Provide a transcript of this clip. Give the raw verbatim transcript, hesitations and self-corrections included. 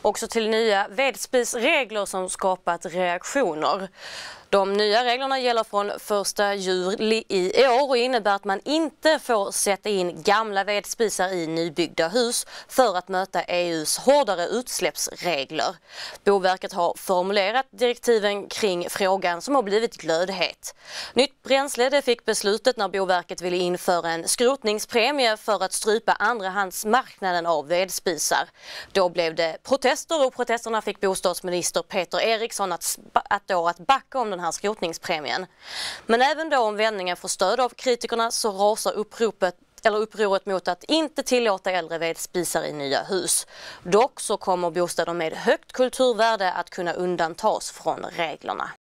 också till nya vedspisregler som skapat reaktioner. De nya reglerna gäller från första juli i år och innebär att man inte får sätta in gamla vedspisar i nybyggda hus för att möta E U:s hårdare utsläppsregler. Boverket har formulerat direktiven kring frågan som har blivit glödhet. Nytt bränsle det fick beslutet när Boverket ville införa en skrotningspremie för att strypa andrahandsmarknaden av vedspisar. Då blev det protester och protesterna fick bostadsminister Peter Eriksson att, att, då att backa om den här skrotningspremien. Men även då om vändningen får stöd av kritikerna så rasar uppropet eller upproret mot att inte tillåta äldre vedspisar i nya hus. Dock så kommer bostäder med högt kulturvärde att kunna undantas från reglerna.